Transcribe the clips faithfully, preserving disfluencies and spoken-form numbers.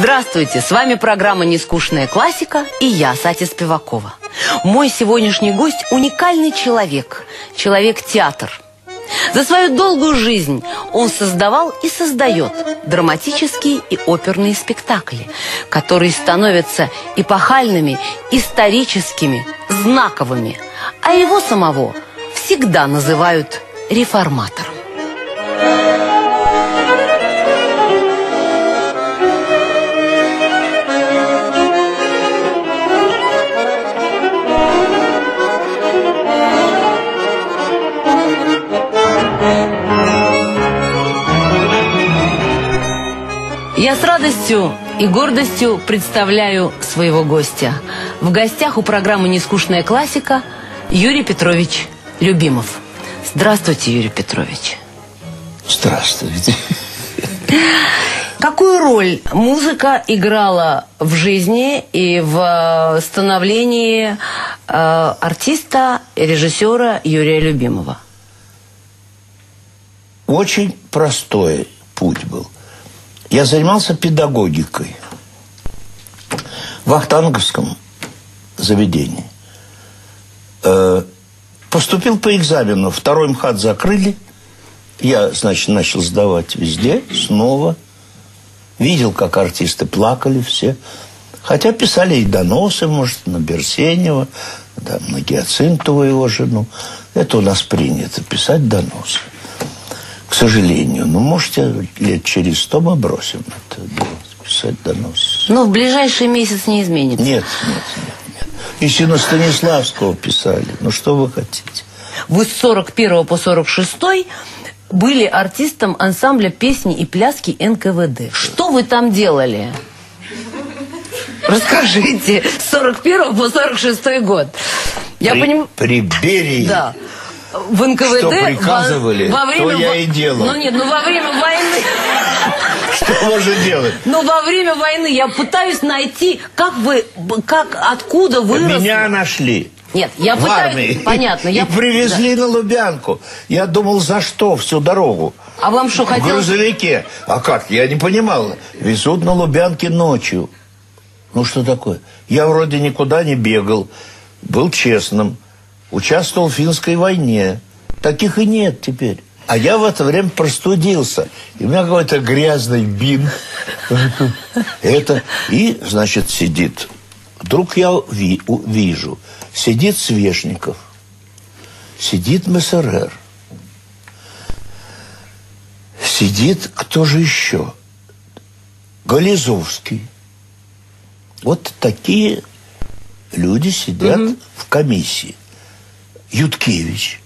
Здравствуйте, с вами программа «Нескучная классика» и я, Сатя Спивакова. Мой сегодняшний гость – уникальный человек, человек-театр. За свою долгую жизнь он создавал и создает драматические и оперные спектакли, которые становятся эпохальными, историческими, знаковыми, а его самого всегда называют реформатором. Я с радостью и гордостью представляю своего гостя. В гостях у программы «Нескучная классика» Юрий Петрович Любимов. Здравствуйте, Юрий Петрович. Здравствуйте. Какую роль музыка играла в жизни и в становлении э, артиста и режиссера Юрия Любимова? Очень простой путь был. Я занимался педагогикой в Вахтанговском заведении. Э, поступил по экзамену. Второй МХАТ закрыли. Я, значит, начал сдавать везде, снова. Видел, как артисты плакали все. Хотя писали и доносы, может, на Берсенева, да, на Гиацинтову, его жену. Это у нас принято, писать доносы. К сожалению. Ну, можете, лет через сто мы бросим это делать, писать доносы. Но в ближайший месяц не изменится. Нет, нет, нет, нет. Еще на Станиславского писали. Ну, что вы хотите? Вы с сорок первого по сорок шестой были артистом ансамбля песни и пляски эн ка вэ дэ. Что вы там делали? Расскажите. С сорок первого по сорок шестой год. Я при, поним... при Берии. Да. В эн ка вэ дэ... Что приказывали, во, во время, то я и делал. Ну нет, ну во время войны... Что можно делать? Ну во время войны я пытаюсь найти, как вы, как, откуда выросли... Меня нашли. Нет, я в пытаюсь... армии. Понятно. И Я... привезли да. на Лубянку. Я думал, за что всю дорогу? А вам что, хотелось... В грузовике. А как? Я не понимал. Везут на Лубянке ночью. Ну, что такое? Я вроде никуда не бегал. Был честным. Участвовал в финской войне. Таких и нет теперь. А я в это время простудился. И у меня какой-то грязный бинт. Это. И, значит, сидит. Вдруг я ви, вижу. Сидит Свешников. Сидит эм эс эр эр. Сидит, кто же еще? Гализовский. Вот такие люди сидят угу. в комиссии. Юткевич.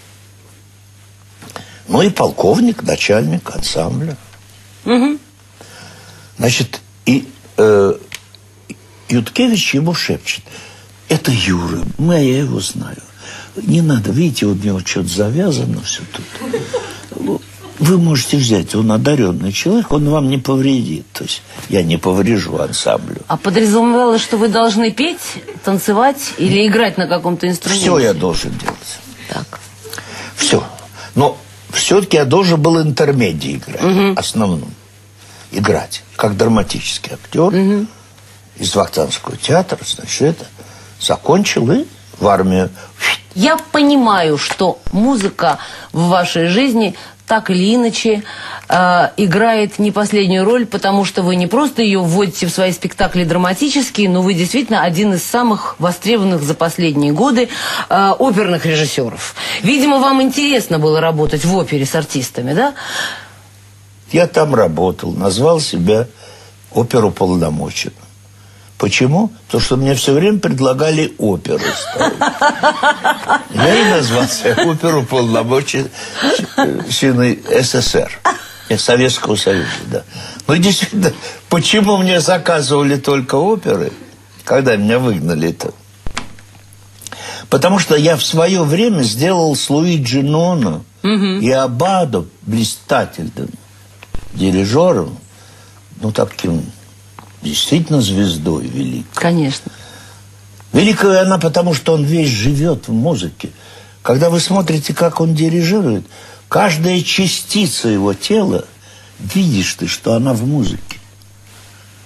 Ну и полковник, начальник ансамбля. Угу. Значит, и э, Юткевич ему шепчет: это Юра, мы, я его знаю. Не надо, видите, у него что-то завязано все тут. Вы можете взять, он одаренный человек, он вам не повредит. То есть я не поврежу ансамблю. А подразумевалось, что вы должны петь, танцевать или играть на каком-то инструменте? Все я должен делать. Так. Все. Но все-таки я должен был интермедии играть, угу. основном. Играть, как драматический актер угу. из Вахтанговского театра, значит, это закончил и в армию. Я понимаю, что музыка в вашей жизни так или иначе э, играет не последнюю роль, потому что вы не просто ее вводите в свои спектакли драматические, но вы действительно один из самых востребованных за последние годы э, оперных режиссеров. Видимо, вам интересно было работать в опере с артистами, да? Я там работал, назвал себя оперуполномоченным. Почему? Потому что мне все время предлагали оперу ставить. Я и назвался оперуполномоченный эс эс эр. Советского Союза, да. Ну, действительно, почему мне заказывали только оперы, когда меня выгнали-то? Потому что я в свое время сделал с Луиджи Ноно угу. и Абадо блистательным дирижером, ну, таким... действительно звездой великой. Конечно. Великая она, потому что он весь живет в музыке. Когда вы смотрите, как он дирижирует, каждая частица его тела, видишь ты, что она в музыке.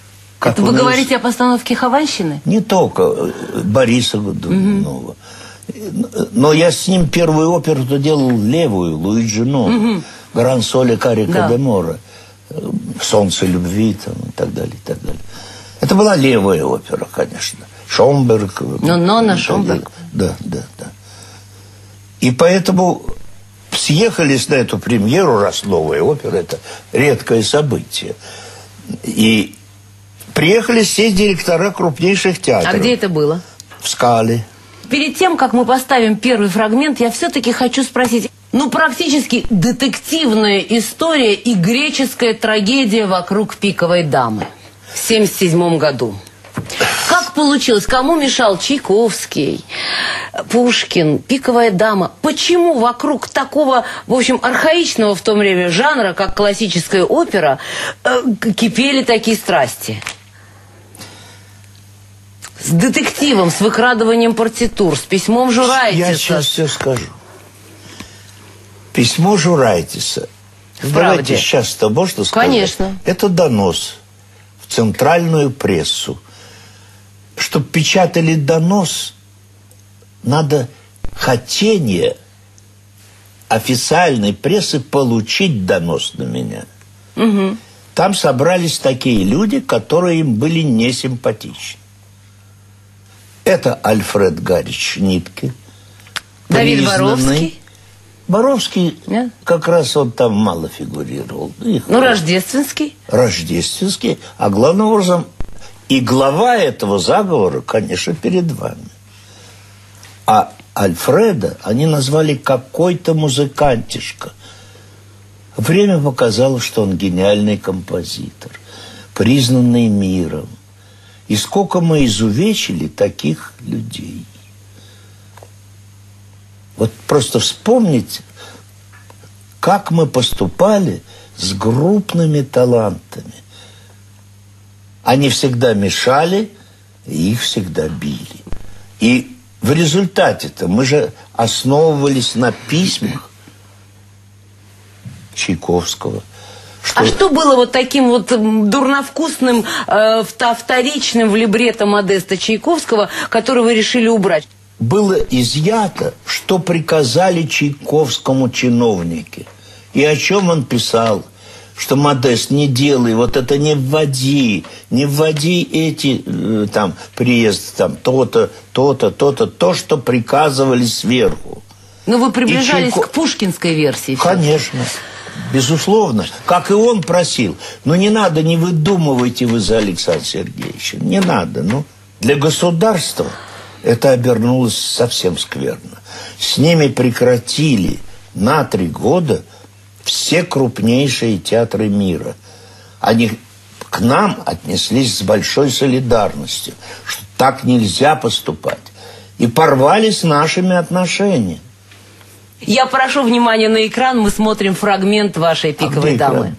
Как Это вы нас... говорите о постановке «Хованщины»? Не только Бориса Годунова. Угу. Но я с ним первую оперу-то делал левую, Луиджино, угу. Гран Соле Карика да. де Море, Солнце любви там, и так далее, и так далее. Это была левая опера, конечно. Шомберг. Ну, Нонна Шомберг. Да, да, да. И поэтому съехались на эту премьеру, раз новая опера, это редкое событие. И приехали все директора крупнейших театров. А где это было? В Скале. Перед тем, как мы поставим первый фрагмент, я все-таки хочу спросить. Ну, практически детективная история и греческая трагедия вокруг «Пиковой дамы» в семьдесят седьмом году. Как получилось? Кому мешал Чайковский, Пушкин, «Пиковая дама»? Почему вокруг такого, в общем, архаичного в то время жанра, как классическая опера, э, кипели такие страсти? С детективом, с выкрадыванием партитур, с письмом Журайтиса. Я сейчас все скажу. Письмо Журайтиса. В Давайте «Правде». сейчас-то можно сказать? Конечно. Это донос в центральную прессу. Чтобы печатали донос, надо хотение официальной прессы получить донос на меня. Угу. Там собрались такие люди, которые им были не симпатичны. Это Альфред Гарич Нитке. Давид признанный. Боровский. Боровский, Нет? как раз он там мало фигурировал. Их ну, Рождественский. Рождественский. А главным образом, и глава этого заговора, конечно, перед вами. А Альфреда они назвали какой-то музыкантишка. Время показало, что он гениальный композитор, признанный миром. И сколько мы изувечили таких людей. Вот просто вспомнить, как мы поступали с крупными талантами. Они всегда мешали, и их всегда били. И в результате-то мы же основывались на письмах Чайковского. Что... А что было вот таким вот дурновкусным, э, вторичным в либретто Модеста Чайковского, который вы решили убрать? Было изъято, что приказали Чайковскому чиновники. И о чем он писал? Что, Модест, не делай, вот это не вводи, не вводи эти, э, там, приезд, там, то-то, то-то, то-то, то, что приказывали сверху. Но вы приближались Чайко... к пушкинской версии. Конечно, безусловно. Как и он просил. Но не надо, не выдумывайте вы за Александра Сергеевича. Не надо, ну. Для государства это обернулось совсем скверно. С ними прекратили на три года все крупнейшие театры мира. Они к нам отнеслись с большой солидарностью, что так нельзя поступать. И порвали с нашими отношениями. Я прошу внимания на экран, мы смотрим фрагмент вашей «Пиковой а дамы».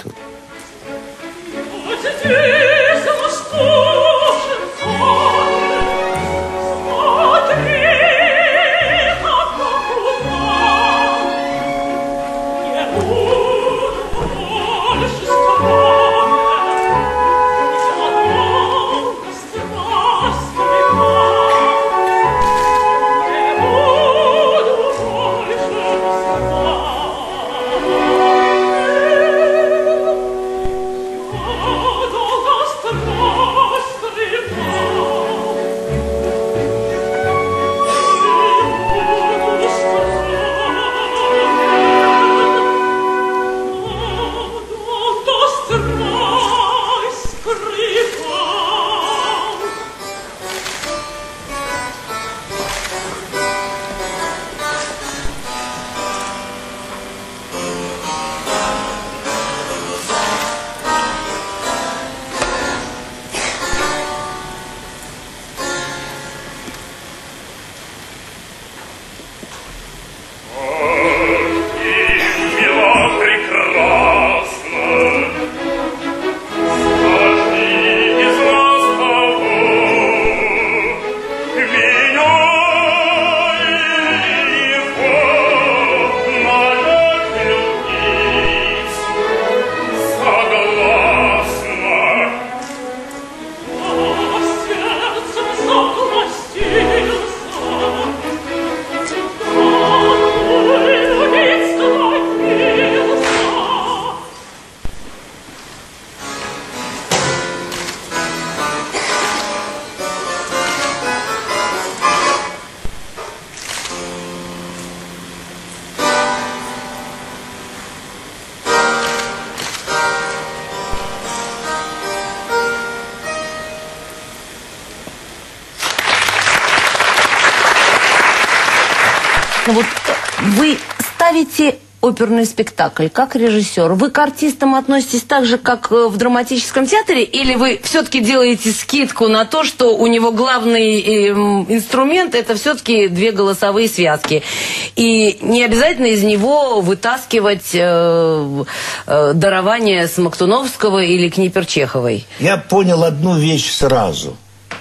интересно, вот вы ставите оперный спектакль как режиссер. Вы к артистам относитесь так же, как в драматическом театре, или вы все-таки делаете скидку на то, что у него главный э, инструмент это все-таки две голосовые связки, и не обязательно из него вытаскивать э, э, дарование Смоктуновского или Книпер-Чеховой? Я понял одну вещь сразу,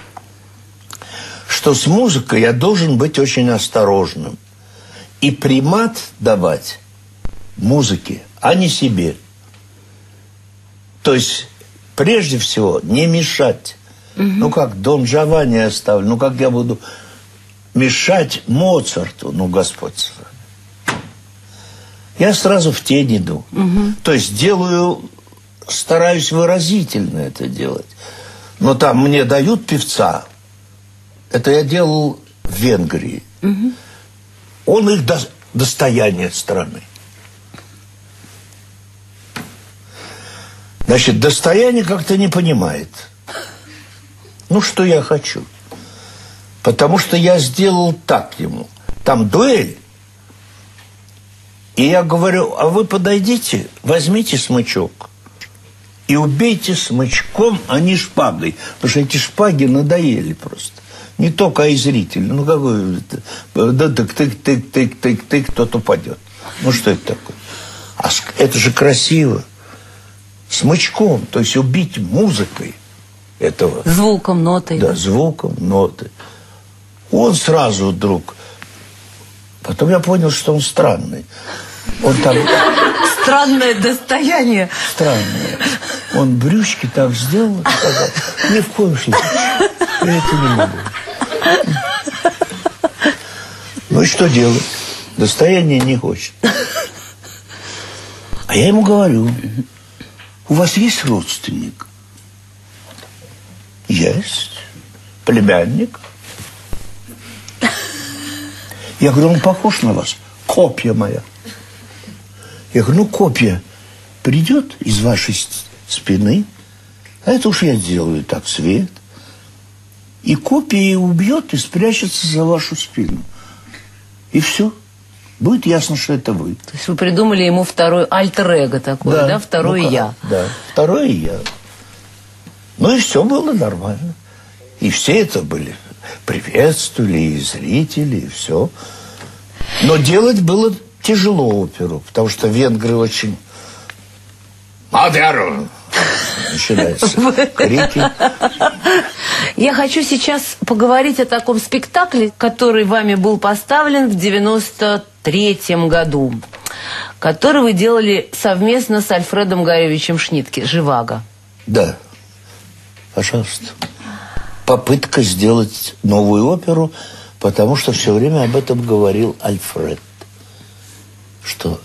что с музыкой я должен быть очень осторожным и примат давать музыке, а не себе. То есть, прежде всего, не мешать. Угу. Ну, как Дон Джованни оставлю, ну, как я буду мешать Моцарту, ну, Господь. Я сразу в тень иду. Угу. То есть, делаю, стараюсь выразительно это делать. Но там мне дают певца. Это я делал в Венгрии. Угу. Он их до, достояние страны. Значит, достояние как-то не понимает. Ну, что я хочу. Потому что я сделал так ему. Там дуэль. И я говорю, а вы подойдите, возьмите смычок и убейте смычком, а не шпагой. Потому что эти шпаги надоели просто. Не только и зритель. Ну, какой... Да, тык-тык-тык-тык-тык-тык, кто-то упадет. Ну, что это такое? А это же красиво. Смычком, то есть убить музыкой этого. Звуком, нотой. Да, звуком, нотой. Он сразу вдруг... Потом я понял, что он странный. Он там... Странное достояние. Странное. Он брючки так сделал, сказал, ни в коем случае. Я это не могу. Ну и что делать? Достояние не хочет. А я ему говорю... У вас есть родственник? Есть. Племянник. Я говорю, он похож на вас? Копья моя. Я говорю, ну копья придет из вашей спины, а это уж я делаю так, свет. И копья убьет и спрячется за вашу спину. И все. Будет ясно, что это вы. То есть вы придумали ему второй альтер-эго такое, да? да? Второе ну, я. Да, второе я. Ну и все было нормально. И все это были, приветствовали, и зрители, и все. Но делать было тяжело оперу, потому что венгры очень... Мадеру! Начинаются крики. Я хочу сейчас поговорить о таком спектакле, который вами был поставлен в девяносто третьем году, который вы делали совместно с Альфредом Гаревичем Шнитке, «Живаго». Да, пожалуйста. Попытка сделать новую оперу, потому что все время об этом говорил Альфред. Что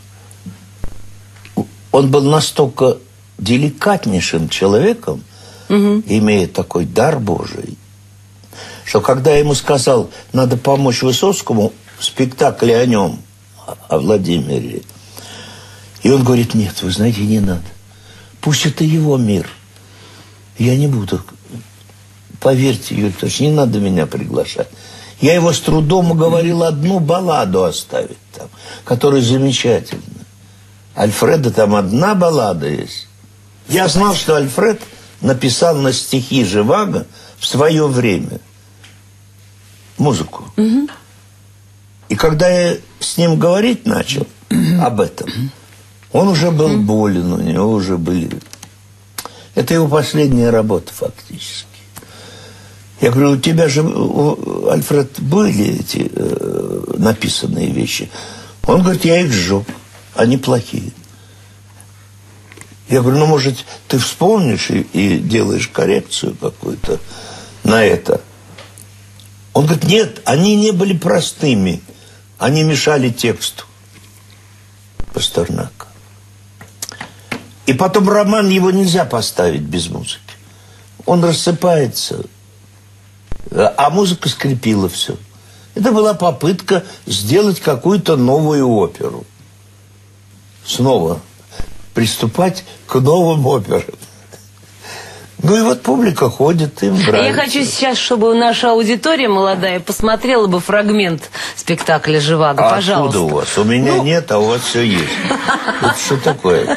он был настолько деликатнейшим человеком, угу. имея такой дар Божий, что когда я ему сказал, надо помочь Высоцкому в спектакле о нем, о Владимире, и он говорит, нет, вы знаете, не надо. Пусть это его мир. Я не буду. Поверьте, Юрий Петрович, не надо меня приглашать. Я его с трудом уговорил одну балладу оставить там, которая замечательна. Альфреда там одна баллада есть. Я знал, что Альфред написал на стихи Живаго в свое время музыку. Угу. И когда я с ним говорить начал об этом, он уже был болен, у него уже были... Это его последняя работа фактически. Я говорю, у тебя же, у, Альфред, были эти э, написанные вещи? Он говорит, я их сжег, они плохие. Я говорю, ну, может, ты вспомнишь и, и делаешь коррекцию какую-то на это? Он говорит, нет, они не были простыми, они мешали тексту Пастернака. И потом роман, его нельзя поставить без музыки. Он рассыпается, а музыка скрепила все. Это была попытка сделать какую-то новую оперу. Снова приступать к новым операм. Ну и вот публика ходит, им нравится. Я хочу сейчас, чтобы наша аудитория молодая посмотрела бы фрагмент спектакля «Живаго». А пожалуйста. откуда у вас? У меня ну... нет, а у вас все есть. Это что такое?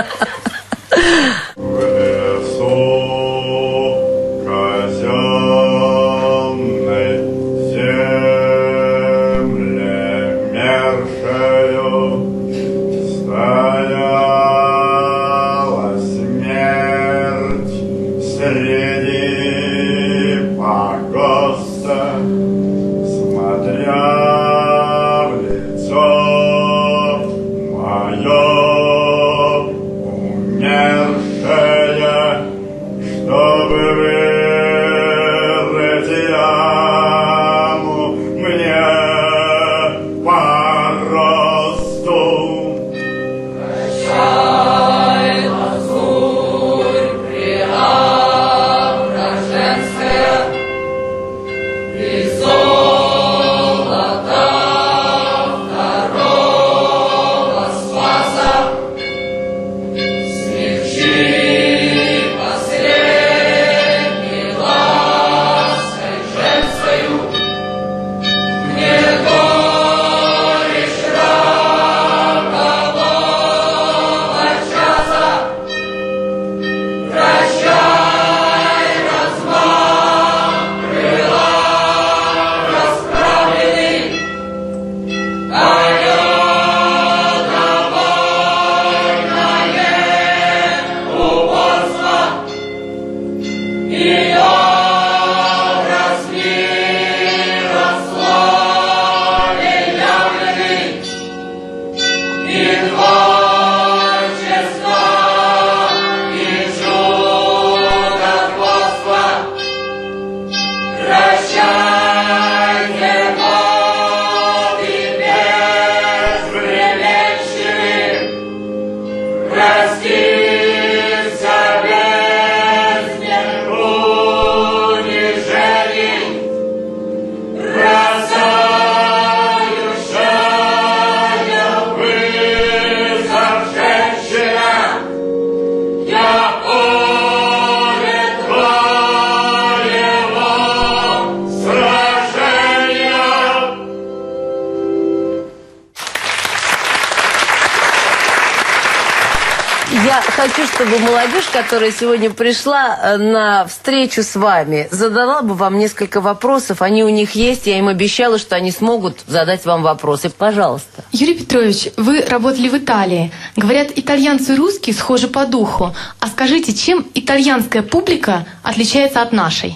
Я хочу, чтобы молодежь, которая сегодня пришла на встречу с вами, задала бы вам несколько вопросов. Они у них есть, я им обещала, что они смогут задать вам вопросы. Пожалуйста. Юрий Петрович, вы работали в Италии. Говорят, итальянцы и русские схожи по духу. А скажите, чем итальянская публика отличается от нашей?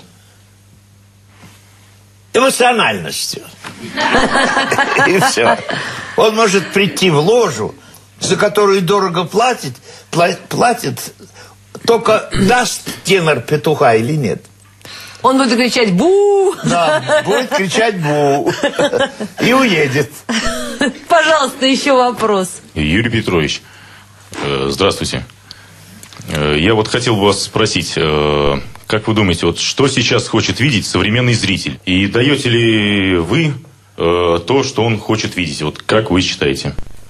Эмоциональностью. И все. Он может прийти в ложу, за которую дорого платит, платит, только даст тенор петуха или нет. Он будет кричать «бу». Да, будет кричать «бу». И уедет. Пожалуйста, еще вопрос. Юрий Петрович, здравствуйте. Я вот хотел бы вас спросить, как вы думаете, вот что сейчас хочет видеть современный зритель? И даете ли вы то, что он хочет видеть? Вот как вы считаете?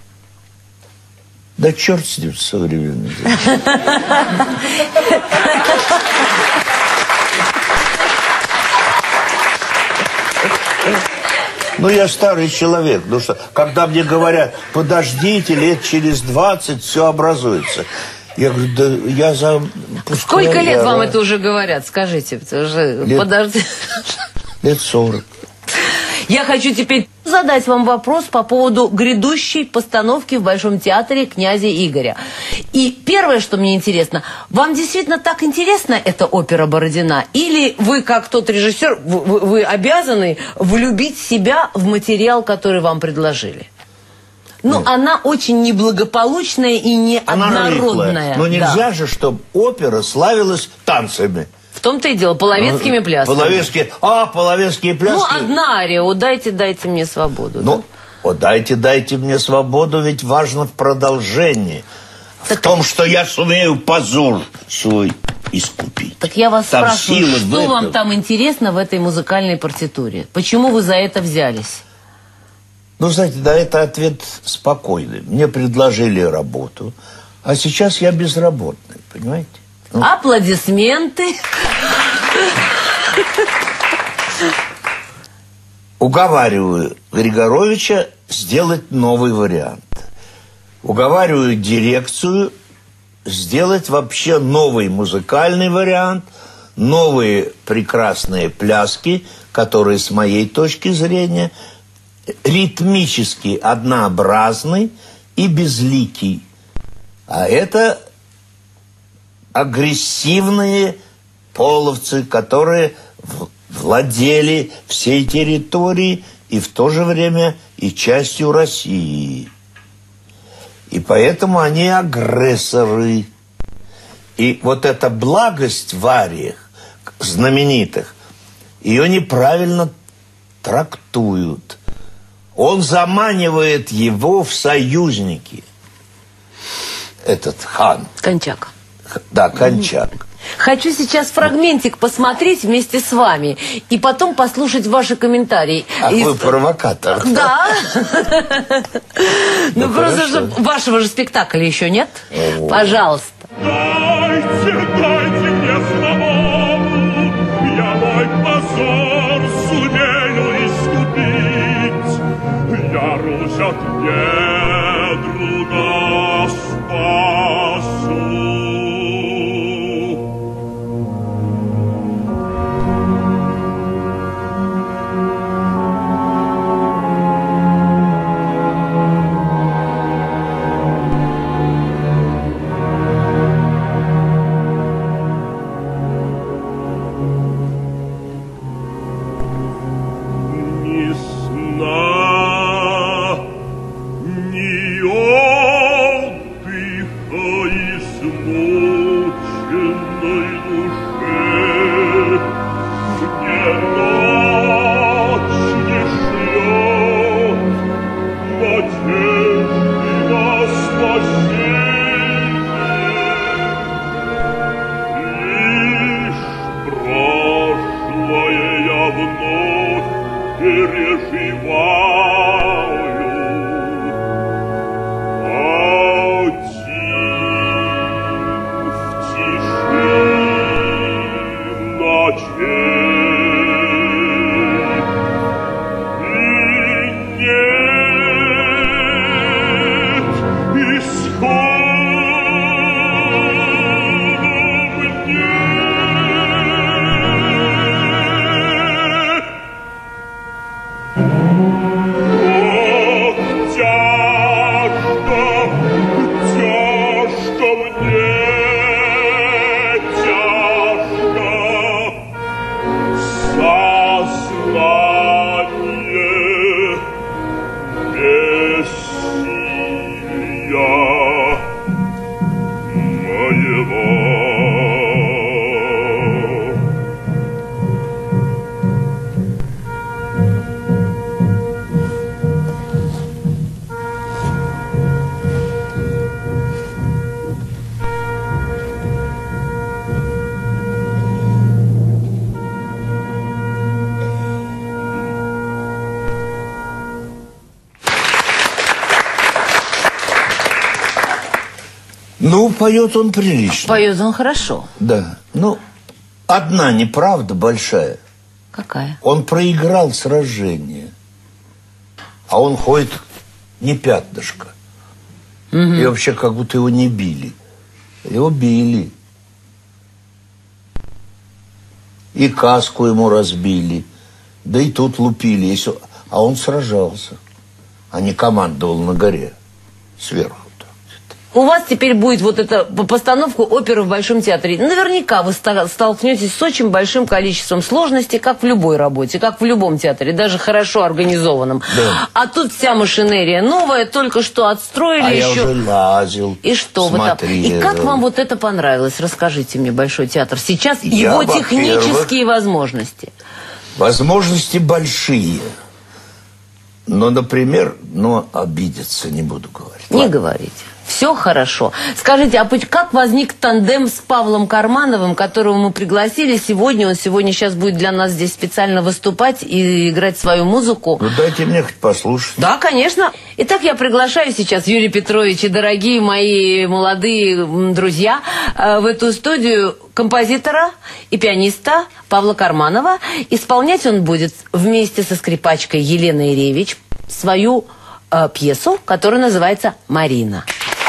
Да черт с ним, современный. Ну, я старый человек. Ну что, когда мне говорят, подождите, лет через двадцать все образуется. Я говорю, да я за... Пускай Сколько лет я... вам это уже говорят? Скажите, уже лет... подожди. Лет сорок. Я хочу теперь задать вам вопрос по поводу грядущей постановки в Большом театре «Князя Игоря». И первое, что мне интересно, вам действительно так интересна эта опера Бородина? Или вы, как тот режиссер, вы, вы обязаны влюбить себя в материал, который вам предложили? Ну, Нет. Она очень неблагополучная и неоднородная. Но нельзя да. же, чтобы опера славилась танцами. В том-то и дело, половецкими плясками. Половецкие, а, половецкие пляски. Ну, одна ария, «О, дайте, дайте мне свободу». Ну, да? «О, дайте, дайте мне свободу», ведь важно в продолжении. Так... В том, что я сумею позор свой искупить. Так я вас там спрашиваю, что вам там интересно в этой музыкальной партитуре? Почему вы за это взялись? Ну, знаете, да, это ответ спокойный. Мне предложили работу, а сейчас я безработный, понимаете? Аплодисменты. Уговариваю Григоровича сделать новый вариант. Уговариваю дирекцию сделать вообще новый музыкальный вариант, новые прекрасные пляски, которые, с моей точки зрения, ритмически однообразны и безликий. А это агрессивные половцы, которые владели всей территорией и в то же время и частью России. И поэтому они агрессоры. И вот эта благость в ариях знаменитых, ее неправильно трактуют. Он заманивает его в союзники. Этот хан. Кончак. Да, Кончак. Хочу сейчас фрагментик посмотреть вместе с вами и потом послушать ваши комментарии. Ах, и... вы провокатор. Да. Ну, Ну, просто, хорошо. что вашего же спектакля еще нет. Пожалуйста. Дайте, дайте мне свободу, я мой позор сумею искупить. Я Русь от недруга спасу. Ни сна, ни отдыха измученной душе, мне ночь не шлет надежды на спасение. Лишь прошлое я вновь переживаю. Один в тиши ночей. И нет исхода мне. Ох, тяжко, тяжко мне, тяжко сознание бессилия моего. Ну, поет он прилично. Поет он хорошо. Да. Ну, одна неправда большая. Какая? Он проиграл сражение. А он ходит не пятнышко. И вообще как будто его не били. Его били. И каску ему разбили. Да и тут лупили. Если... А он сражался. А не командовал на горе. Сверху. У вас теперь будет вот эта постановка оперы в Большом театре. Наверняка вы ста- столкнетесь с очень большим количеством сложностей, как в любой работе, как в любом театре, даже хорошо организованном. Да. А тут вся машинерия новая, только что отстроили А еще. я уже лазил, И что вы там? И как вам вот это понравилось? Расскажите мне, Большой театр. Сейчас Я, его во-первых, технические возможности. Возможности большие. Но, например, ну, обидеться не буду говорить. Не Ладно. говорите. Все хорошо. Скажите, а как возник тандем с Павлом Кармановым, которого мы пригласили сегодня? Он сегодня сейчас будет для нас здесь специально выступать и играть свою музыку. Ну, дайте мне хоть послушать. Да, конечно. Итак, я приглашаю сейчас Юрия Петровича, дорогие мои молодые друзья, в эту студию композитора и пианиста Павла Карманова. Исполнять он будет вместе со скрипачкой Еленой Ревич свою э, пьесу, которая называется «Марина».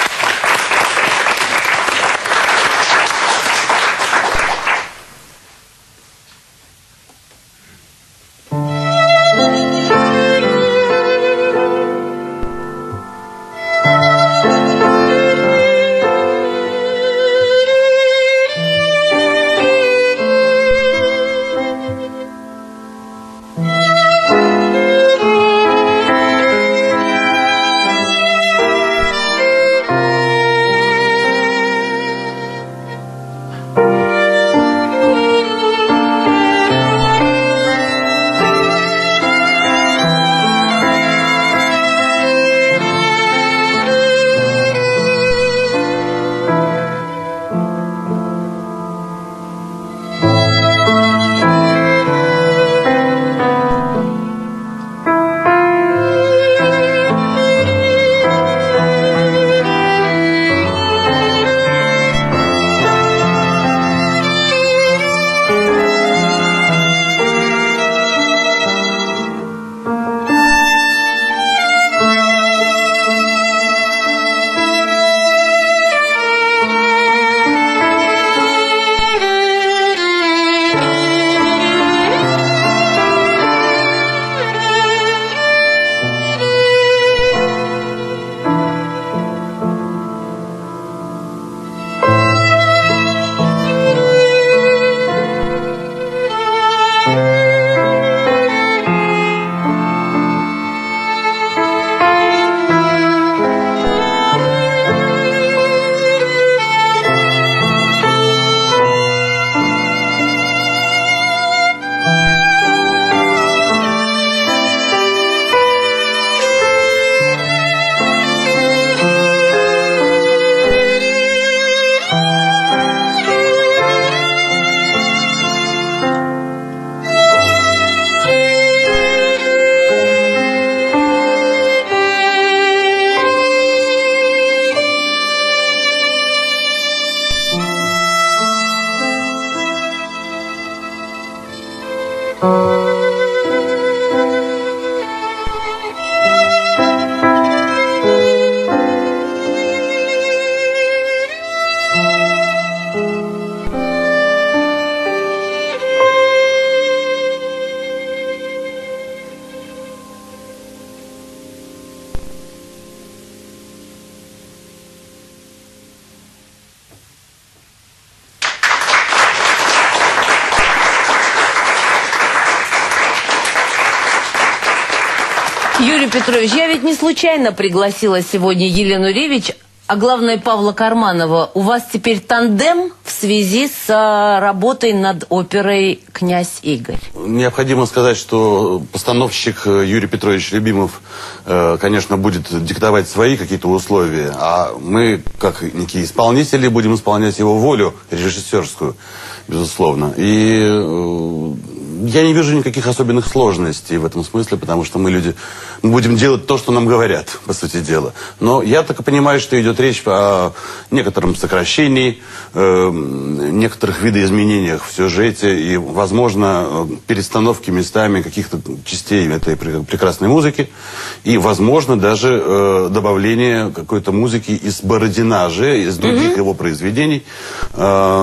Юрий Петрович, я ведь не случайно пригласила сегодня Елену Ревич, а главное Павла Карманова. У вас теперь тандем в связи с работой над оперой «Князь Игорь». Необходимо сказать, что постановщик Юрий Петрович Любимов, конечно, будет диктовать свои какие-то условия, а мы, как некие исполнители, будем исполнять его волю режиссерскую, безусловно. И я не вижу никаких особенных сложностей в этом смысле, потому что мы люди, мы будем делать то, что нам говорят, по сути дела. Но я так и понимаю, что идет речь о некотором сокращении, э, некоторых видоизменениях в сюжете и, возможно, перестановке местами каких-то частей этой прекрасной музыки. И, возможно, даже э, добавление какой-то музыки из Бородина же, из других mm-hmm. его произведений э,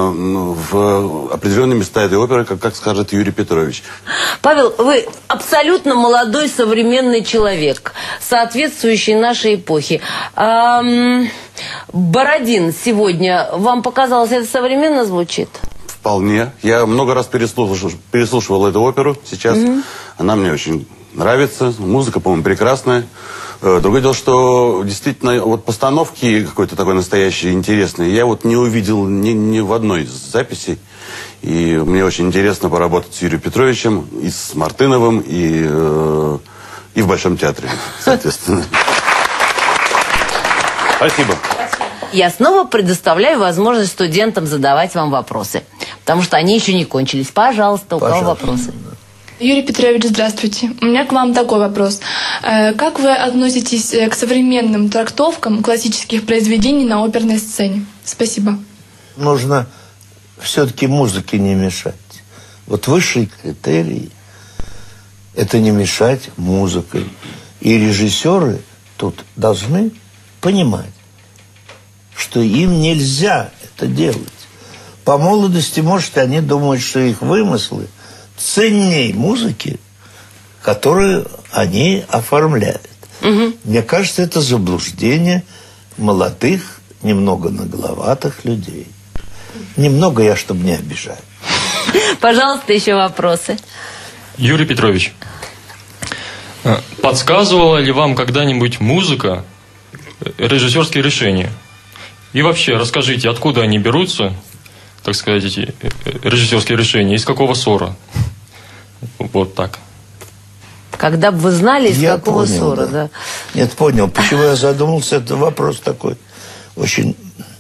в определенные места этой оперы, как, как скажет Юрий Петрович. Павел, вы абсолютно молодой современный человек, соответствующий нашей эпохе. Эм, Бородин сегодня, вам показалось, это современно звучит? Вполне. Я много раз переслушивал, переслушивал эту оперу сейчас. Mm-hmm. Она мне очень нравится. Музыка, по-моему, прекрасная. Другое дело, что действительно вот постановки какой-то такой настоящей, интересной, я вот не увидел ни, ни в одной из записей. И мне очень интересно поработать с Юрием Петровичем, и с Мартыновым, и, э, и в Большом театре, соответственно. Спасибо. Я снова предоставляю возможность студентам задавать вам вопросы, потому что они еще не кончились. Пожалуйста, у кого вопросы? Юрий Петрович, здравствуйте. У меня к вам такой вопрос. Как вы относитесь к современным трактовкам классических произведений на оперной сцене? Спасибо. Нужно все-таки музыке не мешать. Вот высший критерий – это не мешать музыкой. И режиссеры тут должны понимать, что им нельзя это делать. По молодости, может, они думают, что их вымыслы ценней музыки, которую они оформляют. Угу. Мне кажется, это заблуждение молодых, немного нагловатых людей. Немного я, чтобы не обижать. Пожалуйста, еще вопросы. Юрий Петрович, подсказывала ли вам когда-нибудь музыка режиссерские решения? И вообще, расскажите, откуда они берутся, так сказать, эти режиссерские решения, из какого ссора? Вот так. Когда бы вы знали, из я какого понял, ссора, да. да. Нет, понял. Почему я задумался, это вопрос такой очень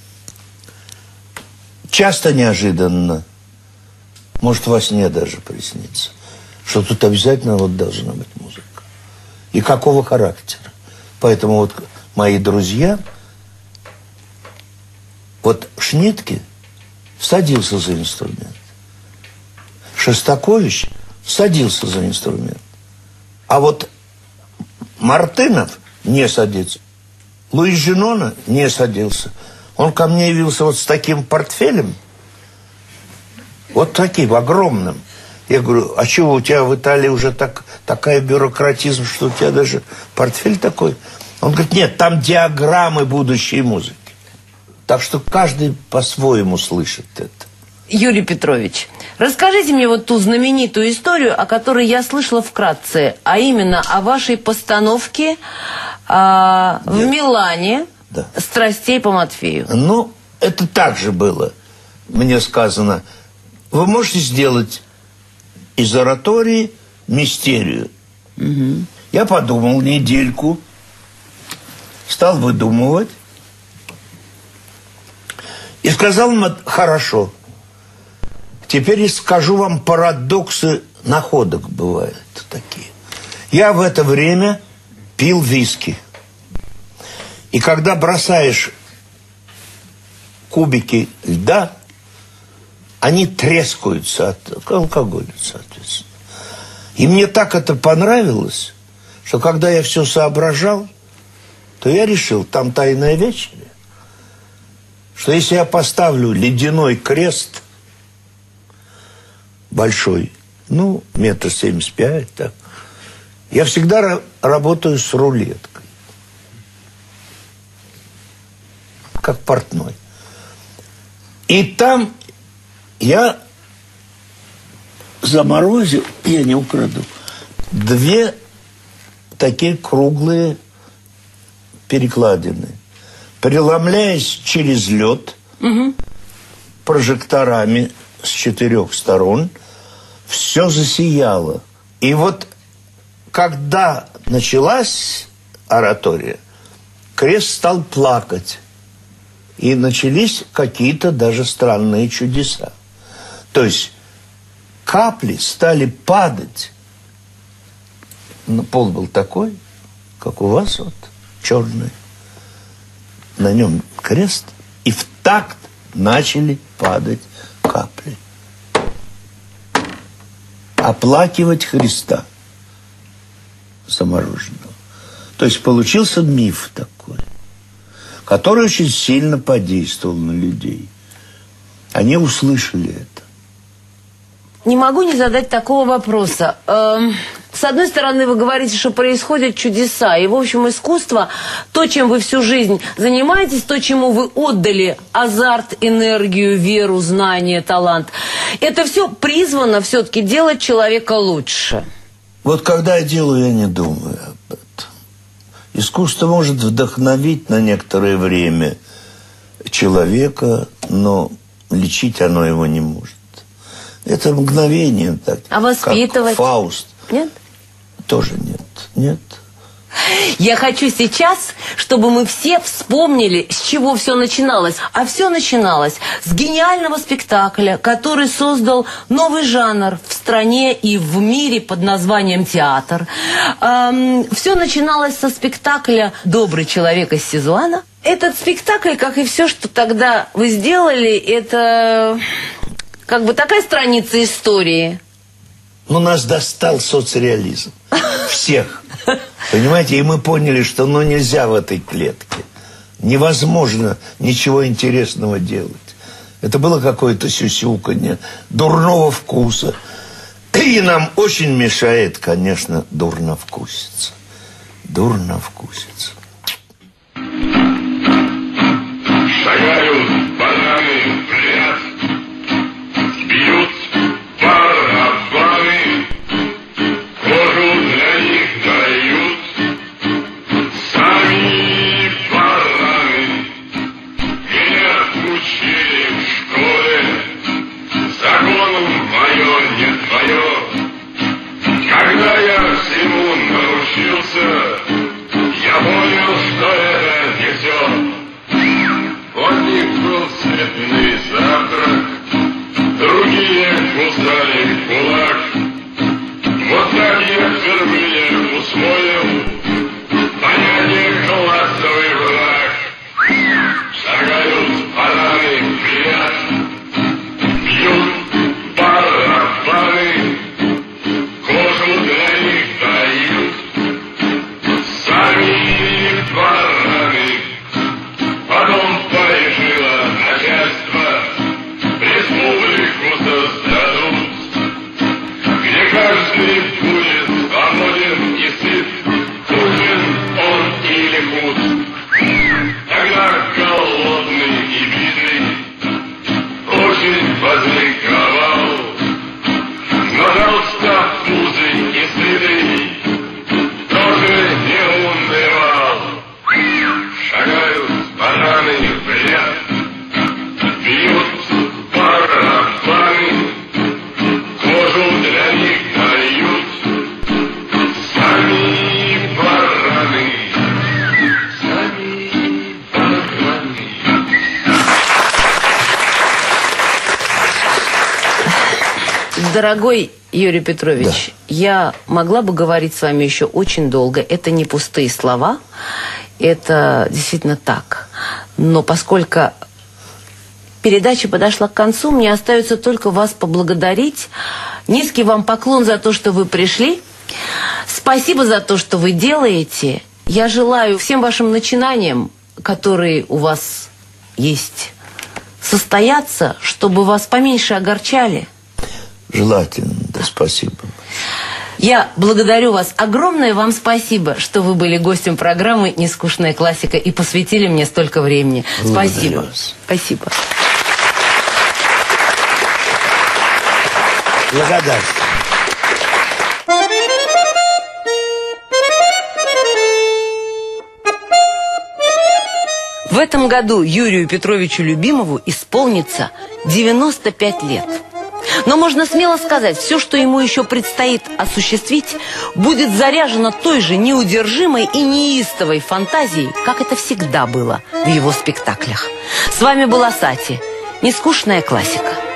часто неожиданно, может, во сне даже приснится, что тут обязательно вот должна быть музыка. И какого характера. Поэтому вот мои друзья, вот Шнитке садился за инструмент. Шостакович садился за инструмент. А вот Мартынов не садится. Луис Женона не садился. Он ко мне явился вот с таким портфелем, вот таким огромным. Я говорю, а чего у тебя в Италии уже так, такая бюрократизм, что у тебя даже портфель такой? Он говорит, нет, там диаграммы будущей музыки. Так что каждый по-своему слышит это. Юрий Петрович, расскажите мне вот ту знаменитую историю, о которой я слышала вкратце, а именно о вашей постановке а, в Милане, да, «Страстей по Матфею». Ну, это так же было. Мне сказано, вы можете сделать из оратории мистерию. Угу. Я подумал недельку, стал выдумывать и сказал им, хорошо. Теперь скажу вам парадоксы находок бывают такие. Я в это время пил виски. И когда бросаешь кубики льда, они трескаются от алкоголя, соответственно. И мне так это понравилось, что когда я все соображал, то я решил, там тайная вечеря, что если я поставлю ледяной крест большой, ну, метр семьдесят пять, так, я всегда работаю с рулеткой, как портной. И там я заморозил, я не украду, две такие круглые перекладины, преломляясь через лед, угу, прожекторами с четырех сторон, все засияло. И вот когда началась оратория, крест стал плакать. И начались какие-то даже странные чудеса. То есть капли стали падать. Пол был такой, как у вас, вот, черный. На нем крест. И в такт начали падать капли. Оплакивать Христа замороженного. То есть получился миф такой, который очень сильно подействовал на людей. Они услышали это. Не могу не задать такого вопроса. Эм, с одной стороны, вы говорите, что происходят чудеса. И, в общем, искусство, то, чем вы всю жизнь занимаетесь, то, чему вы отдали азарт, энергию, веру, знание, талант, это все призвано все-таки делать человека лучше. Вот когда я делаю, я не думаю об этом. Искусство может вдохновить на некоторое время человека, но лечить оно его не может. Это мгновение. Так, а воспитывать? Как Фауст. Нет? Тоже нет. Нет. Я хочу сейчас, чтобы мы все вспомнили, с чего все начиналось. А все начиналось с гениального спектакля, который создал новый жанр в стране и в мире под названием театр. Эм, все начиналось со спектакля «Добрый человек из Сизуана». Этот спектакль, как и все, что тогда вы сделали, это как бы такая страница истории. Ну, нас достал соцреализм. Всех. Понимаете, и мы поняли, что ну нельзя в этой клетке. Невозможно ничего интересного делать. Это было какое-то сюсюканье, дурного вкуса. И нам очень мешает, конечно, дурно вкуситься. Дурно вкуситься. Шагают бананы в ряд, бьют барабаны, кожу для них дают сами бараны. Меня учили в школе, закону мое не твое. Когда я всему научился, я понял, что это не все. У них был цветный завтрак, другие кусали кулак. Вот так я впервые усвоил понятие классовый враг. Шагают бананы в ряд, бьют барабаны, кожу для них дают сами бараны. Потом порешило начальство, республику создадут, где каждый будет свободен и сыт, Путин он или худ. Тогда голодный и битый очень возликовал, но толстопузый и сытый тоже не унывал. Шагают бананы в ряд, бьют барабаны, кожу для них дают сами бараны, сами бараны. Дорогой Юрий Петрович, Да. я могла бы говорить с вами еще очень долго. Это не пустые слова, это действительно так. Но поскольку передача подошла к концу, мне остается только вас поблагодарить. Низкий вам поклон за то, что вы пришли. Спасибо за то, что вы делаете. Я желаю всем вашим начинаниям, которые у вас есть, состояться, чтобы вас поменьше огорчали. Желательно, да, спасибо. Я благодарю вас. Огромное вам спасибо, что вы были гостем программы «Нескучная классика» и посвятили мне столько времени. Благодарю Спасибо. вас. Спасибо. Благодарю. В этом году Юрию Петровичу Любимову исполнится девяносто пять лет. Но можно смело сказать, все, что ему еще предстоит осуществить, будет заряжено той же неудержимой и неистовой фантазией, как это всегда было в его спектаклях. С вами была Сати. Нескучная классика.